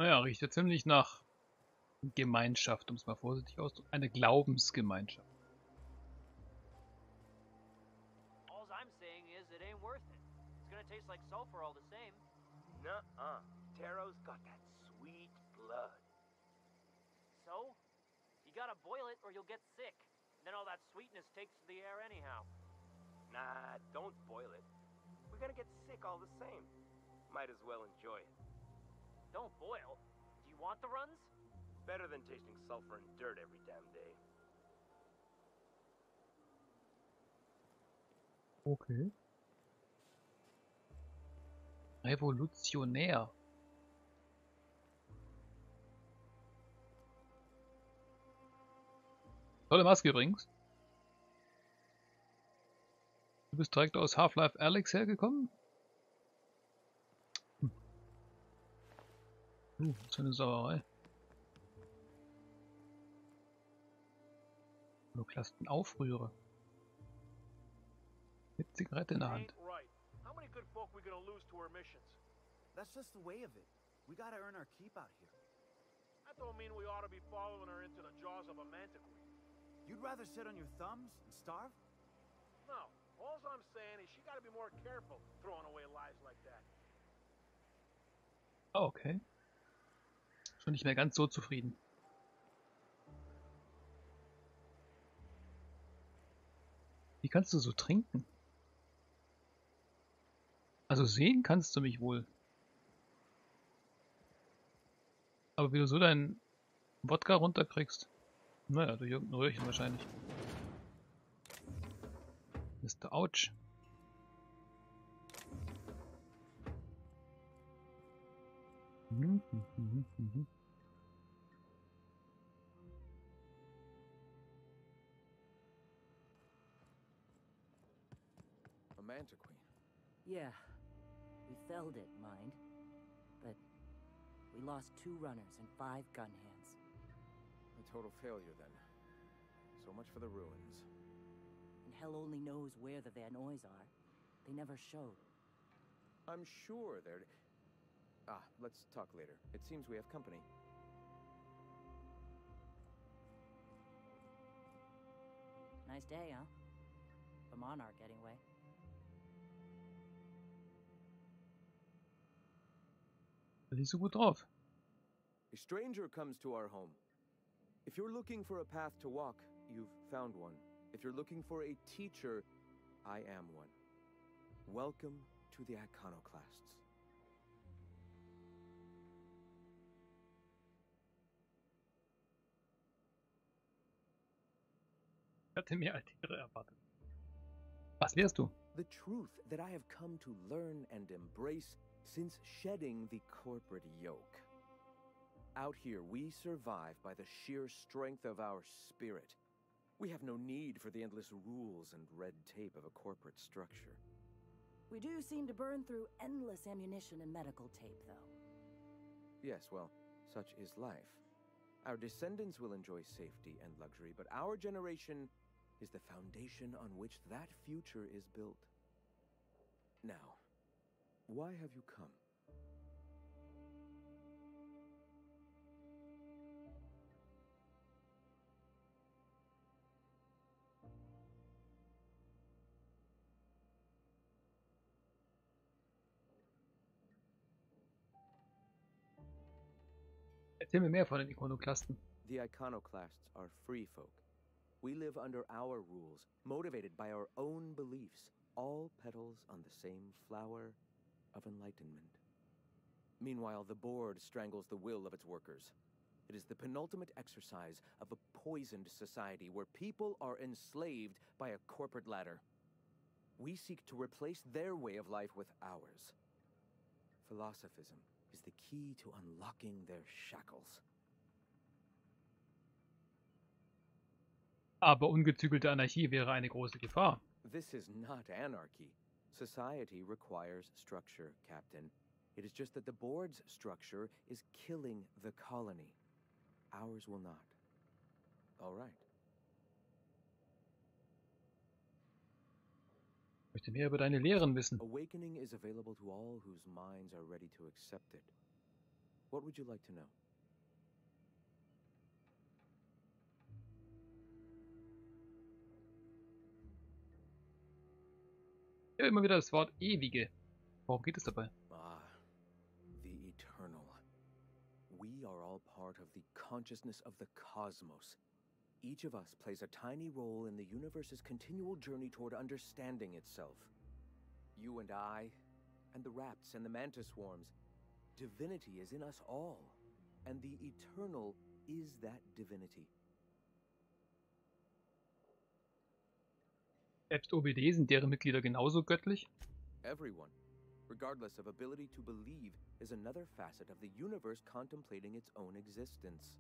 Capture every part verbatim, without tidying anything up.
Naja, riecht ja ziemlich nach Gemeinschaft, um es mal vorsichtig auszudrücken. Eine Glaubensgemeinschaft. All I'm saying is it ain't worth it. It's gonna taste like sulfur all the same. Nuh-uh. Taro's got that sweet blood. So? You gotta boil it or you'll get sick. Then all that sweetness takes to the air anyhow. Nah, don't boil it. We're gonna get sick all the same. Might as well enjoy it. Don't boil. Do you want the runs? Better than tasting sulfur and dirt every damn day. Okay. Revolutionär. Tolle Maske übrigens. Du bist direkt aus Half-Life Alyx hergekommen? Hm. Uh, was für eine Sauerei. Chronoklasten Aufrühre. Mit Zigarette in der Hand. Right. How many good folk we gonna lose to our missions? That's just the way of it. We gotta earn our keep out here. That don't mean we ought to be following her into the jaws of a manticore. You'd rather sit on your thumbs and starve? No. All I'm saying is she gotta be more careful throwing away lives like that. Oh, okay. Schon nicht mehr ganz so zufrieden. Wie kannst du so trinken? Also sehen kannst du mich wohl. Aber wie du so deinen Wodka runterkriegst? Naja, durch irgendein Röhrchen wahrscheinlich. Mister Ouch. Mhm, mhm, mhm. A Mantiqueen. Yeah, we felled it, mind. But we lost two runners and five gun hands. A total failure, then. So much for the ruins. And hell only knows where the Van Oys are. They never showed. I'm sure they're... Ah, let's talk later. It seems we have company. Nice day, huh? The Monarch, anyway. Nicht so gut drauf. A stranger comes to our home. If you're looking for a path to walk, you've found one. If you're looking for a teacher, I am one. Welcome to the Iconoclasts. Ich hatte mehr Altäre erwartet. Was wärst du? The truth that I have come to learn and embrace since shedding the corporate yoke. Out here, we survive by the sheer strength of our spirit. We have no need for the endless rules and red tape of a corporate structure. We do seem to burn through endless ammunition and medical tape, though. Yes, well, such is life. Our descendants will enjoy safety and luxury, but our generation is the foundation on which that future is built. Now, why have you come? Erzähl mir mehr von den Ikonoklasten. The Iconoclasts are free folk. We live under our rules, motivated by our own beliefs, all petals on the same flower of enlightenment. Meanwhile, the board strangles the will of its workers. It is the penultimate exercise of a poisoned society where people are enslaved by a corporate ladder. We seek to replace their way of life with ours. Philosophism is the key to unlocking their shackles. Aber ungezügelte Anarchie wäre eine große Gefahr. This is not anarchy. Society requires structure, Captain. It is just that the board's structure is killing the colony. Ours will not. All right. Ich möchte mehr über deine Lehren wissen. Awakening is available to all whose minds are ready to accept it. What would you like to know? Ja, immer wieder das Wort ewige. Worum geht es dabei? Ah, the eternal. We are all part of the consciousness of the cosmos. Each of us plays a tiny role in the universe's continual journey toward understanding itself. You and I, and the rats and the mantis swarms. Divinity is in us all, and the eternal is that divinity. Selbst O B D sind deren Mitglieder genauso göttlich? Everyone, regardless of ability to believe, is another facet of the universe contemplating its own existence.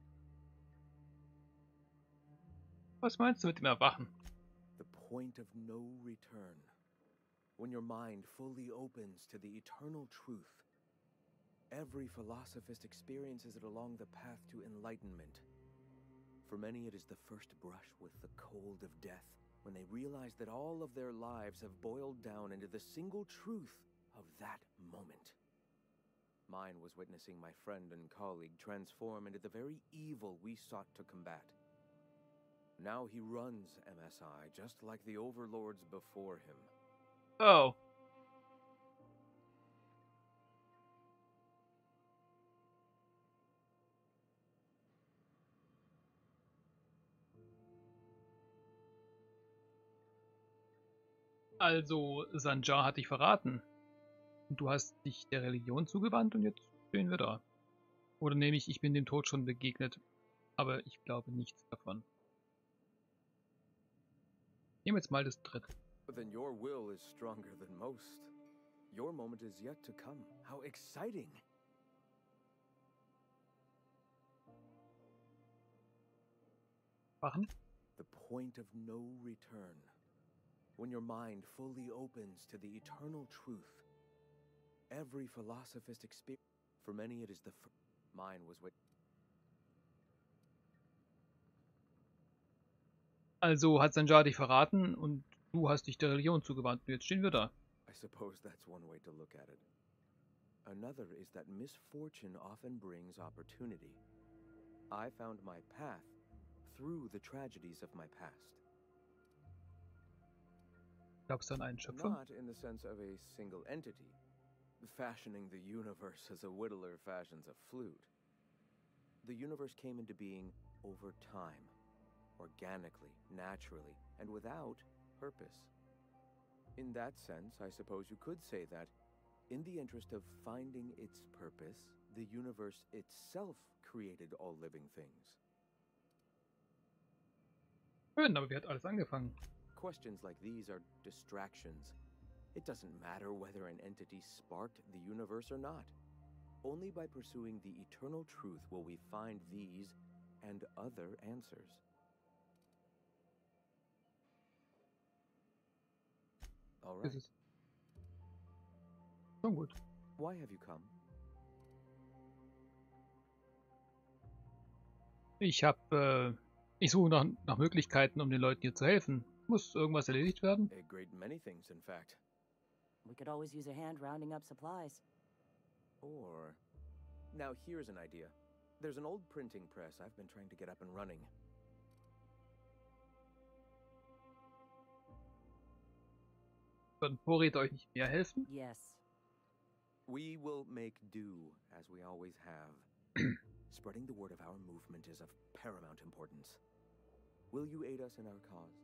Was meinst du mit dem Erwachen? The point of no return. When your mind fully opens to the eternal truth. Every philosophist experiences it along the path to enlightenment. For many, it is the first brush with the cold of death, when they realize that all of their lives have boiled down into the single truth of that moment. Mine was witnessing my friend and colleague transform into the very evil we sought to combat. Now he runs M S I just like the overlords before him. Oh. Also, Sanjar hat dich verraten. Und du hast dich der Religion zugewandt und jetzt stehen wir da. Oder nehme ich, ich bin dem Tod schon begegnet. Aber ich glaube nichts davon. Nehmen wir jetzt mal das dritte. But then your will is stronger than most. Your moment is yet to come. How exciting! Wachen? The point of no return. When your mind fully opens to the eternal truth. Every philosophist experience. For many, it is the fir mine was with. Also hat Sanjar dich verraten und du hast dich der Religion zugewandt. Und jetzt stehen wir da. I suppose that's one way to look at it. Another is that misfortune often brings opportunity. I found my path through the tragedies of my past. Glaubst du an einen Schöpfer? Not in the sense of a single entity, fashioning the universe as a whittler fashions a flute. The universe came into being over time, organically, naturally, and without purpose. In that sense, I suppose you could say that, in the interest of finding its purpose, the universe itself created all living things. Schön, aber wie hat alles angefangen? Questions like these are distractions. It doesn't matter whether an entity sparked the universe or not. Only by pursuing the eternal truth will we find these and other answers. All right. Ist es. Schon gut. Why have you come? Ich habe, äh, ich suche nach, nach Möglichkeiten, um den Leuten hier zu helfen. Muss irgendwas erledigt werden? A great many things, in fact. We could always use a hand rounding up supplies. Or... Now here's an idea. There's an old printing press I've been trying to get up and running. Würden Vorräte euch nicht mehr helfen? Yes. We will make do, as we always have. Spreading the word of our movement is of paramount importance. Will you aid us in our cause?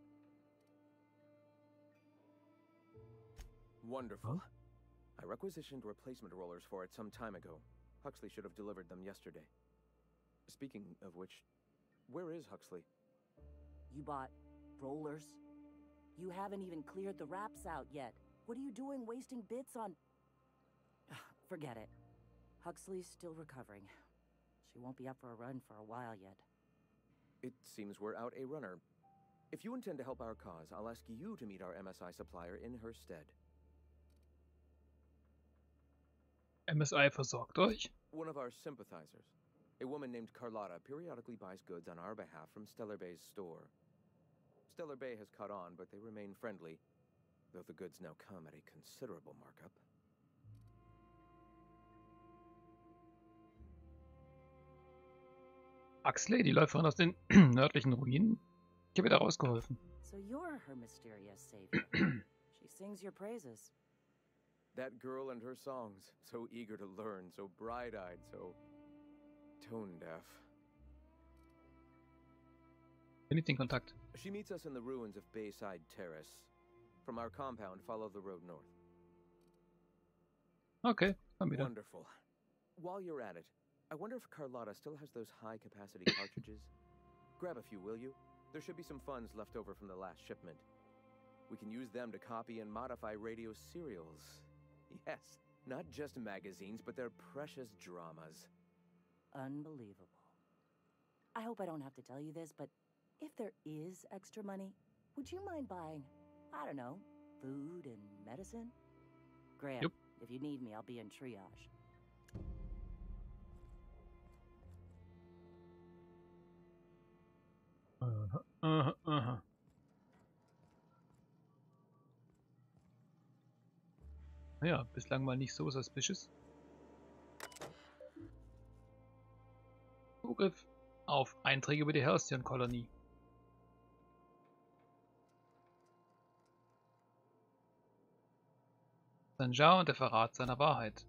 Wonderful. Huh? I requisitioned replacement rollers for it some time ago. Huxley should have delivered them yesterday. Speaking of which, where is Huxley? You bought rollers? You haven't even cleared the wraps out yet. What are you doing wasting bits on... Forget it. Huxley's still recovering. She won't be up for a run for a while yet. It seems we're out a runner. If you intend to help our cause, I'll ask you to meet our M S I supplier in her stead. M S I versorgt euch? One of our sympathizers. A woman named Carlotta periodically buys goods on our behalf from Stellar Bay's store. Stellar Bay has caught on, but they remain friendly, though the goods now come at a considerable markup. Axley, die Läuferin aus den nördlichen Ruinen. Ich habe ihr da rausgeholfen. So you're her mysterious savior. She sings your praises. That girl and her songs, so eager to learn, so bright-eyed, so tone-deaf. Bin ich den Kontakt? She meets us in the ruins of Bayside Terrace. From our compound, follow the road north. Okay, komm wieder. Wonderful. While you're at it, I wonder if Carlotta still has those high-capacity cartridges. Grab a few, will you? There should be some funds left over from the last shipment. We can use them to copy and modify radio serials. Yes, not just magazines, but their precious dramas. Unbelievable. I hope I don't have to tell you this, but if there is extra money, would you mind buying, I don't know, food and medicine? Graham, Yep. if you need me, I'll be in triage. Aha, aha, aha. Ja, bislang mal nicht so suspicious. Zugriff auf Einträge über die Halcyon-Kolonie. Sanjar und der Verrat seiner Wahrheit.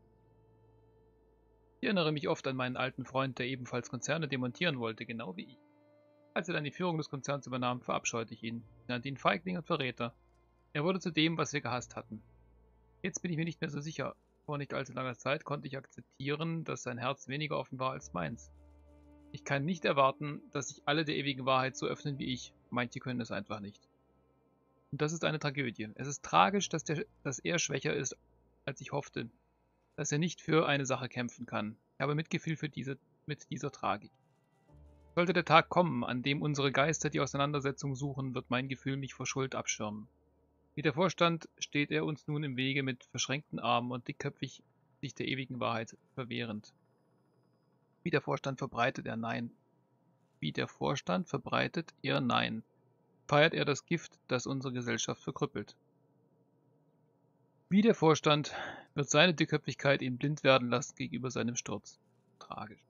Ich erinnere mich oft an meinen alten Freund, der ebenfalls Konzerne demontieren wollte, genau wie ich. Als er dann die Führung des Konzerns übernahm, verabscheute ich ihn. Ich nannte ihn Feigling und Verräter. Er wurde zu dem, was wir gehasst hatten. Jetzt bin ich mir nicht mehr so sicher. Vor nicht allzu langer Zeit konnte ich akzeptieren, dass sein Herz weniger offen war als meins. Ich kann nicht erwarten, dass sich alle der ewigen Wahrheit so öffnen wie ich. Manche können es einfach nicht. Und das ist eine Tragödie. Es ist tragisch, dass, der, dass er schwächer ist, als ich hoffte. Dass er nicht für eine Sache kämpfen kann. Ich habe Mitgefühl für diese, mit dieser Tragik. Sollte der Tag kommen, an dem unsere Geister die Auseinandersetzung suchen, wird mein Gefühl mich vor Schuld abschirmen. Wie der Vorstand steht er uns nun im Wege mit verschränkten Armen und dickköpfig sich der ewigen Wahrheit verwehrend. Wie der Vorstand verbreitet er Nein. Wie der Vorstand verbreitet er Nein. Feiert er das Gift, das unsere Gesellschaft verkrüppelt. Wie der Vorstand wird seine Dickköpfigkeit ihn blind werden lassen gegenüber seinem Sturz. Tragisch.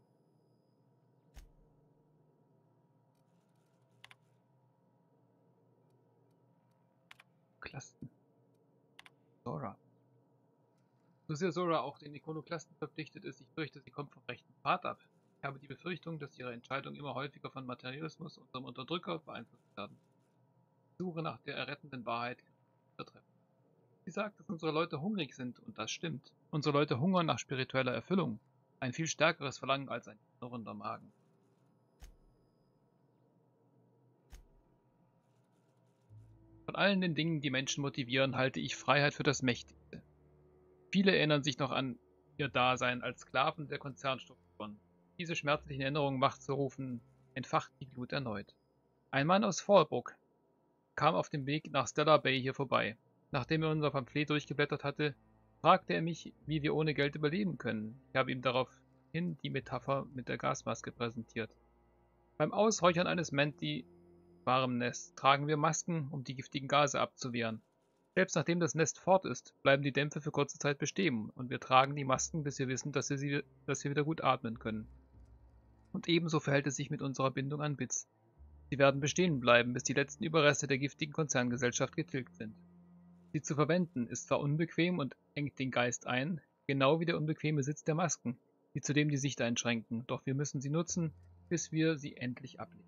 Klasten. Zora. So sehr Zora auch den Ikonoklasten verpflichtet ist, ich fürchte, sie kommt vom rechten Pfad ab. Ich habe die Befürchtung, dass ihre Entscheidungen immer häufiger von Materialismus, unserem Unterdrücker, beeinflusst werden. Die Suche nach der errettenden Wahrheit betreffen. Sie sagt, dass unsere Leute hungrig sind, und das stimmt. Unsere Leute hungern nach spiritueller Erfüllung. Ein viel stärkeres Verlangen als ein knurrender Magen. Von allen den Dingen, die Menschen motivieren, halte ich Freiheit für das Mächtigste. Viele erinnern sich noch an ihr Dasein als Sklaven der Konzernstrukturen. Diese schmerzlichen Erinnerungen wachzurufen, entfacht die Glut erneut. Ein Mann aus Fallbrook kam auf dem Weg nach Stellar Bay hier vorbei. Nachdem er unser Pamphlet durchgeblättert hatte, fragte er mich, wie wir ohne Geld überleben können. Ich habe ihm daraufhin die Metapher mit der Gasmaske präsentiert. Beim Ausräuchern eines Menti warem Nest tragen wir Masken, um die giftigen Gase abzuwehren. Selbst nachdem das Nest fort ist, bleiben die Dämpfe für kurze Zeit bestehen und wir tragen die Masken, bis wir wissen, dass wir, sie, dass wir wieder gut atmen können. Und ebenso verhält es sich mit unserer Bindung an Bits. Sie werden bestehen bleiben, bis die letzten Überreste der giftigen Konzerngesellschaft getilgt sind. Sie zu verwenden ist zwar unbequem und engt den Geist ein, genau wie der unbequeme Sitz der Masken, die zudem die Sicht einschränken, doch wir müssen sie nutzen, bis wir sie endlich ablegen.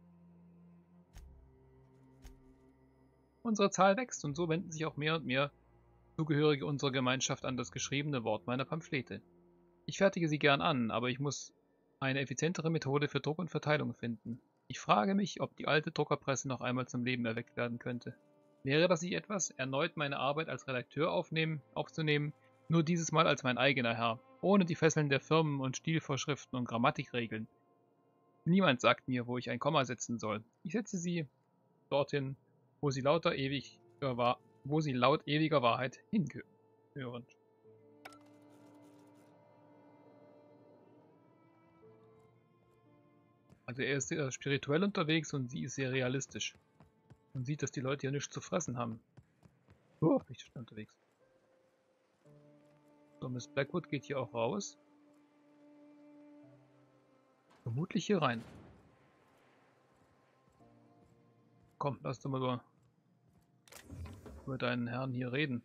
Unsere Zahl wächst und so wenden sich auch mehr und mehr Zugehörige unserer Gemeinschaft an das geschriebene Wort meiner Pamphlete. Ich fertige sie gern an, aber ich muss eine effizientere Methode für Druck und Verteilung finden. Ich frage mich, ob die alte Druckerpresse noch einmal zum Leben erweckt werden könnte. Wäre das nicht etwas, erneut meine Arbeit als Redakteur aufnehmen, aufzunehmen, nur dieses Mal als mein eigener Herr, ohne die Fesseln der Firmen und Stilvorschriften und Grammatikregeln. Niemand sagt mir, wo ich ein Komma setzen soll. Ich setze sie dorthin, wo sie lauter ewiger, wo sie laut ewiger Wahrheit hingehören. Also er ist sehr spirituell unterwegs und sie ist sehr realistisch. Man sieht, dass die Leute ja nichts zu fressen haben. Oh, bin ich schon unterwegs. So, Miss Blackwood geht hier auch raus. Vermutlich hier rein. komm, lass doch mal über, über deinen Herrn hier reden.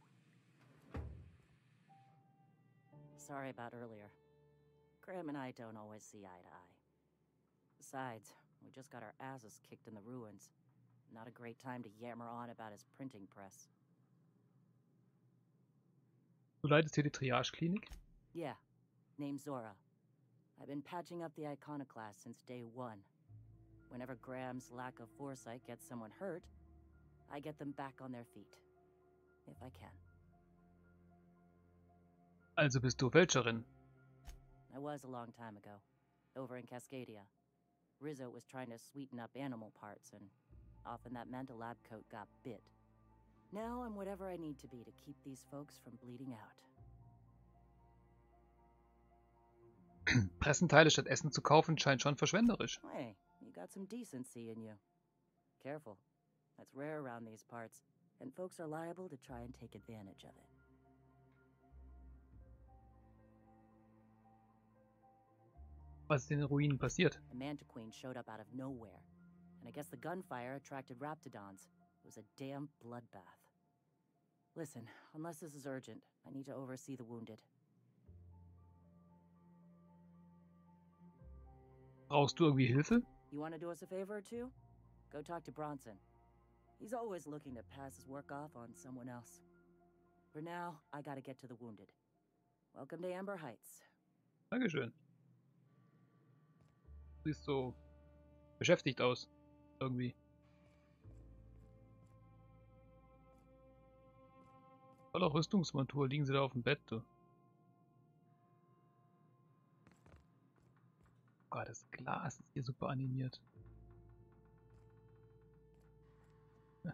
Sorry about earlier. Graham and I don't always see eye to eye. Besides, we just got our asses kicked in the ruins. Not a great time to yammer on about his printing press. Du leitest hier die Triage-Klinik? Yeah, name's Zora. I've been patching up the Iconoclast since day one. Whenever Graham's lack of foresight gets someone hurt, I get them back on their feet. If I can. Also bist du Fälscherin. I was a long time ago, over in Cascadia. Rizzo was trying to sweeten up animal parts, and often that meant a lab coat got bit. Now I'm whatever I need to be to keep these folks from bleeding out. Pressenteile statt Essen zu kaufen scheint schon verschwenderisch. Hey, you got some decency in you. Careful. That's rare around these parts, and folks are liable to try and take advantage of it. Was ist in den Ruinen passiert? A Mantiqueen showed up out of nowhere, and I guess the gunfire attracted Raptidons. It was a damn bloodbath. Listen, unless this is urgent, I need to oversee the wounded. Brauchst du irgendwie Hilfe? You want to do us a favor or two? Go talk to Bronson. He's always looking to pass his work off on someone else. For now, I gotta get to the wounded. Welcome to Amber Heights. Dankeschön. Du siehst so beschäftigt aus. Irgendwie. Voller Rüstungsmontur liegen sie da auf dem Bett. Du. Oh, das Glas ist hier super animiert. Ja.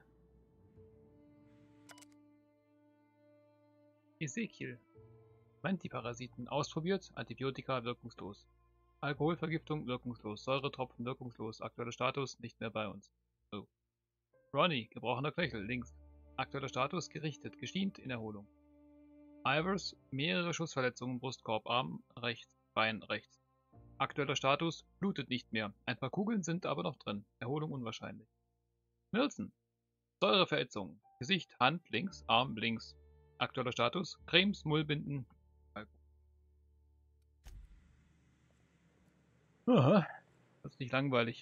Ezekiel. Mantiparasiten ausprobiert, Antibiotika wirkungslos. Alkoholvergiftung wirkungslos, Säuretropfen wirkungslos, aktueller Status nicht mehr bei uns. So. Ronnie, gebrochener Knöchel, links. Aktueller Status gerichtet, geschient, in Erholung. Ivers, mehrere Schussverletzungen, Brustkorb, Arm, rechts, Bein, rechts. Aktueller Status, blutet nicht mehr. Ein paar Kugeln sind aber noch drin. Erholung unwahrscheinlich. Milson, Säureverätzung, Gesicht, Hand, links, Arm, links. Aktueller Status, Cremes, Mullbinden. Aha, das ist nicht langweilig.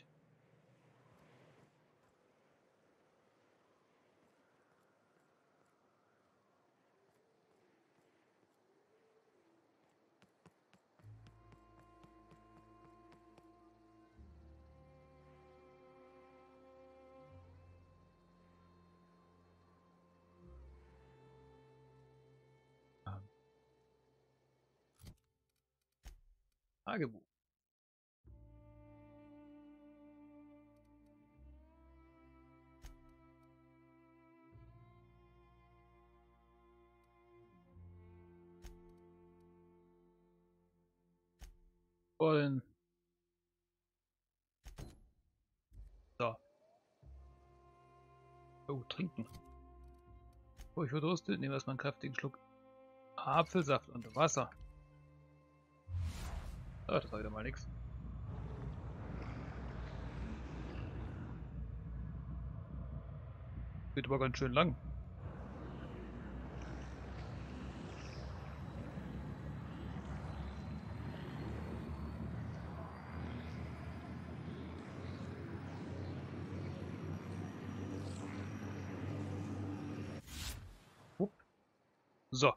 Tagebuch. Wollen. So. Oh, trinken. Oh, ich verdurste. Nehmen wir erstmal einen kräftigen Schluck Apfelsaft und Wasser. Ah, das war wieder mal nix. Geht aber ganz schön lang. Upp. So.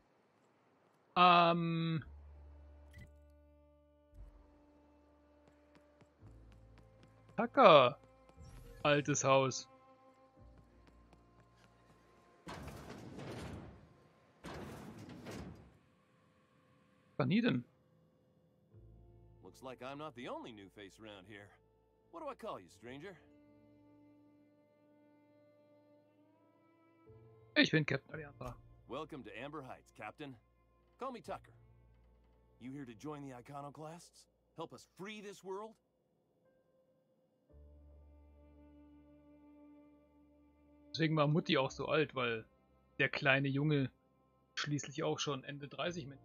Ähm. Tucker. Altes Haus. Vaniden. Looks like I'm not the only new face around here. What do I call you, stranger? Ich bin Captain Aliandra. Welcome to Amber Heights, Captain. Call me Tucker. You here to join the Iconoclasts? Help us free this world? Deswegen war Mutti auch so alt, weil der kleine Junge schließlich auch schon Ende dreißig mit.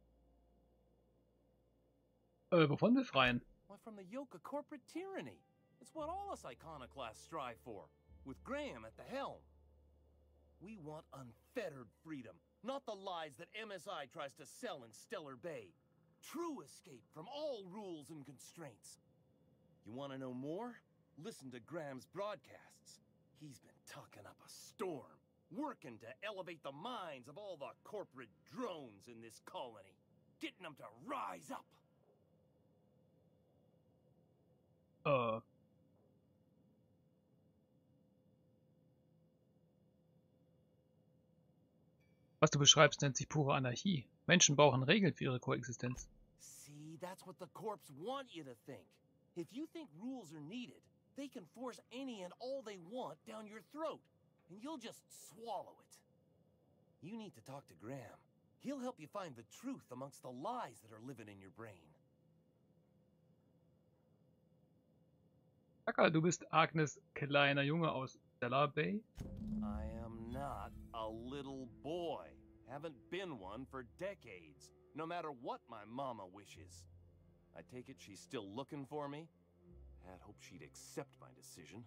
Äh, wovon befreien? Why, from the yoke of corporate tyranny. It's what all us iconoclasts strive for, with Graham at the helm. We want unfettered freedom, not the lies that M S I tries to sell in Stellar Bay. True escape from all rules and constraints. You want to know more? Listen to Graham's broadcasts. He's been tucking up a storm, working to elevate the minds of all the corporate drones in this colony, getting them to rise up. Äh. Was du beschreibst, nennt sich pure Anarchie. Menschen brauchen Regeln für ihre Koexistenz. See, that's what the corps want you to think. If you think rules are needed, they can force any and all they want down your throat, and you'll just swallow it. You need to talk to Graham. He'll help you find the truth amongst the lies that are living in your brain. Tucker, du bist Agnes' kleiner Junge aus Stellar Bay? I am not a little boy. Haven't been one for decades, no matter what my mama wishes. I take it she's still looking for me? Had hoped she'd accept my decision.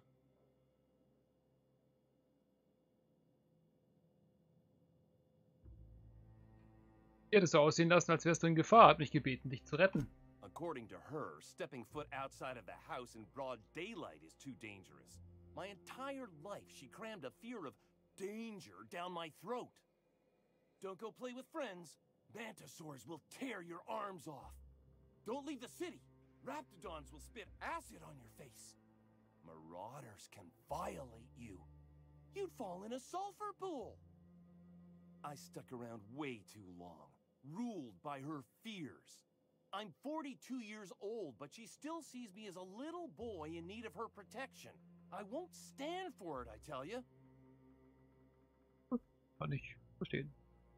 Ihr hättest so aussehen lassen, als wärst du in Gefahr. Hat mich gebeten, dich zu retten. According to her, stepping foot outside of the house in broad daylight is too dangerous. My entire life, she crammed a fear of danger down my throat. Don't go play with friends. Mantisaurs will tear your arms off. Don't leave the city. Raptidons will spit acid on your face. Marauders can violate you. You'd fall in a sulfur pool. I stuck around way too long, ruled by her fears. I'm forty-two years old, but she still sees me as a little boy in need of her protection. I won't stand for it, I tell you. Kann ich verstehen.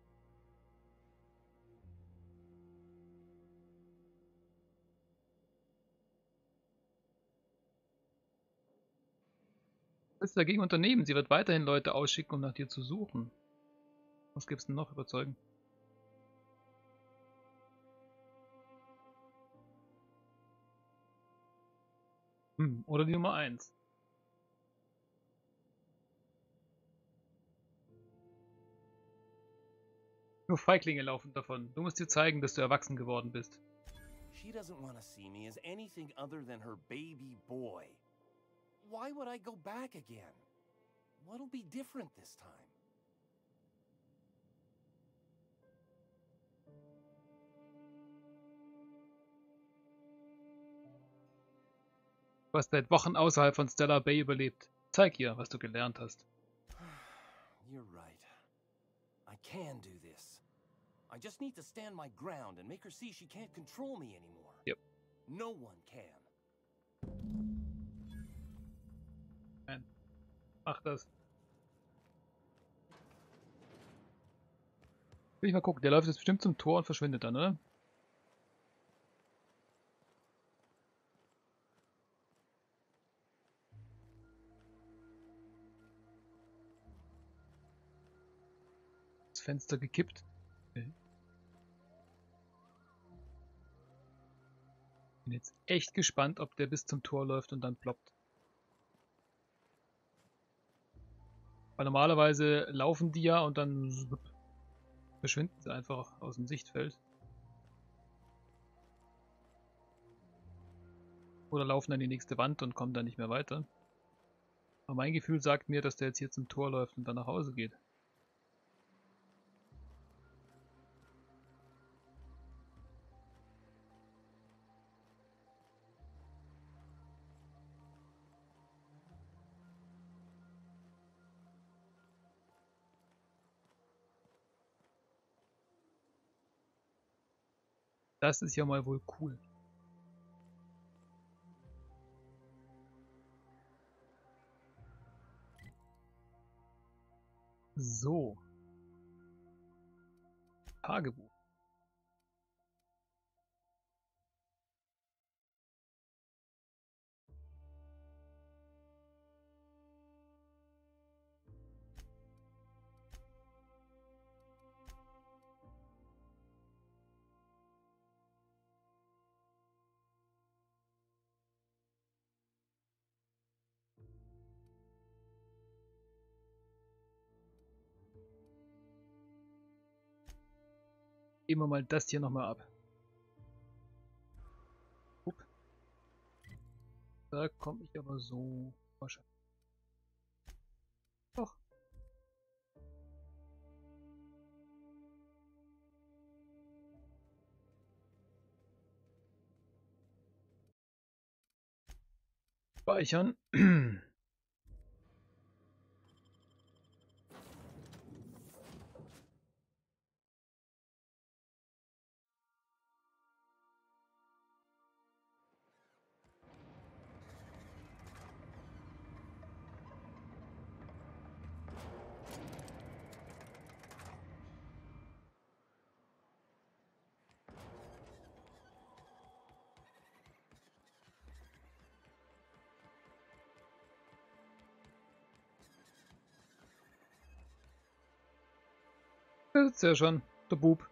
Was willst du dagegen unternehmen? Sie wird weiterhin Leute ausschicken, um nach dir zu suchen. Was gibt's denn noch überzeugen? Hm, oder die Nummer eins. Nur Feiglinge laufen davon. Du musst dir zeigen, dass du erwachsen geworden bist. She doesn't want to see me as anything other than her baby boy. Why would I go back again? What'll be different this time? Du hast seit Wochen außerhalb von Stellar Bay überlebt. Zeig ihr, was du gelernt hast. You're right. I can do this. I just need to stand my ground and make her see she can't control me anymore. Yep. No one can. Nein. Mach das. Will ich mal gucken. Der läuft jetzt bestimmt zum Tor und verschwindet dann, oder? Das Fenster gekippt. Okay. Bin jetzt echt gespannt, ob der bis zum Tor läuft und dann ploppt. Weil normalerweise laufen die ja und dann verschwinden sie einfach aus dem Sichtfeld. Oder laufen an die nächste Wand und kommen dann nicht mehr weiter. Aber mein Gefühl sagt mir, dass der jetzt hier zum Tor läuft und dann nach Hause geht. Das ist ja mal wohl cool. So. Tagebuch. Geben wir mal das hier nochmal ab. Upp. Da komme ich aber so wahrscheinlich. Doch. Speichern. Da sitzt ja schon, der Bub.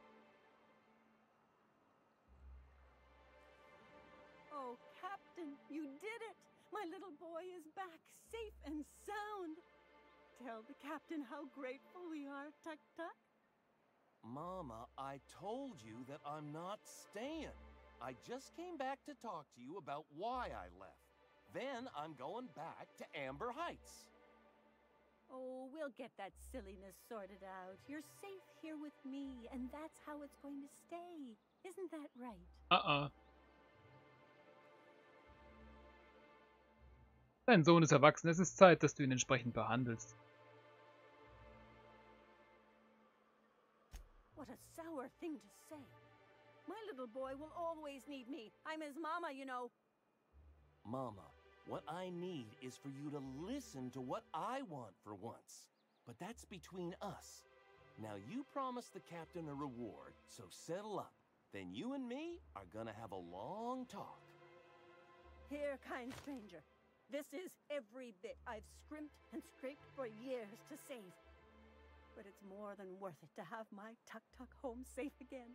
Oh, Captain, you did it! My little boy is back, safe and sound. Tell the captain how grateful we are, Tuk Tuk. Mama, I told you that I'm not staying. I just came back to talk to you about why I left. Then I'm going back to Amber Heights. Oh, we'll get that silliness sorted out. You're safe here with me, and that's how it's going to stay. Isn't that right? Uh-uh. Dein Sohn ist erwachsen. Es ist Zeit, dass du ihn entsprechend behandelst. What a sour thing to say. My little boy will always need me. I'm his mama, you know. Mama, what I need is for you to listen to what I want for once. But that's between us. Now you promised the captain a reward, so settle up. Then you and me are gonna have a long talk. Here, kind stranger. This is every bit I've scrimped and scraped for years to save. But it's more than worth it to have my Tuk Tuk home safe again.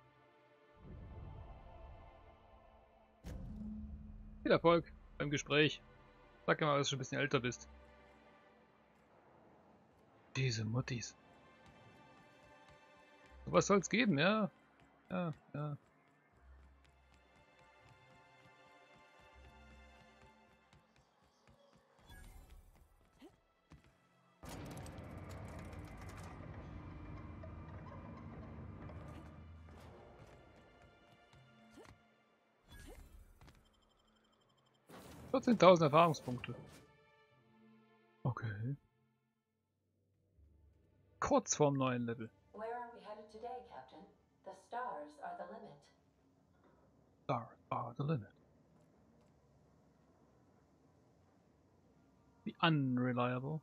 Viel Erfolg beim Gespräch. Sag dir mal, dass du schon ein bisschen älter bist. Diese Muttis. Was soll's geben, ja? Ja, ja. vierzehntausend Erfahrungspunkte. Okay. Kurz vorm neuen Level. Where are we headed today, Captain? The stars are the limit. Stars are the limit. The unreliable.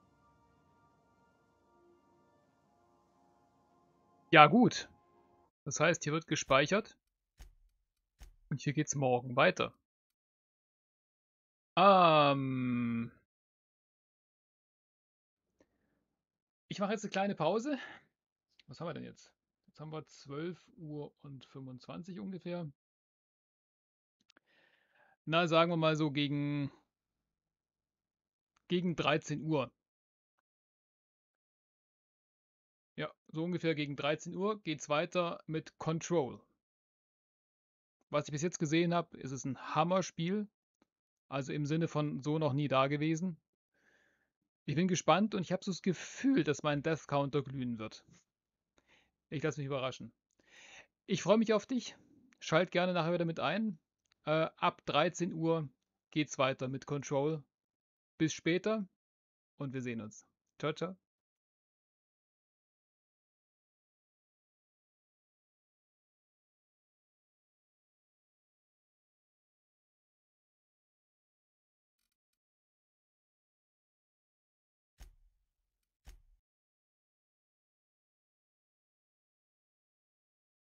Ja gut. Das heißt, hier wird gespeichert. Und hier geht's morgen weiter. Ähm... Ich mache jetzt eine kleine Pause. Was haben wir denn jetzt? Jetzt haben wir zwölf Uhr und fünfundzwanzig ungefähr. Na, sagen wir mal so gegen, gegen dreizehn Uhr. Ja, so ungefähr gegen dreizehn Uhr geht es weiter mit Control. Was ich bis jetzt gesehen habe, ist es ein Hammerspiel. Also im Sinne von so noch nie da gewesen. Ich bin gespannt und ich habe so das Gefühl, dass mein Death Counter glühen wird. Ich lasse mich überraschen. Ich freue mich auf dich. Schalt gerne nachher wieder mit ein. Äh, ab dreizehn Uhr geht's weiter mit Control. Bis später und wir sehen uns. Ciao, ciao.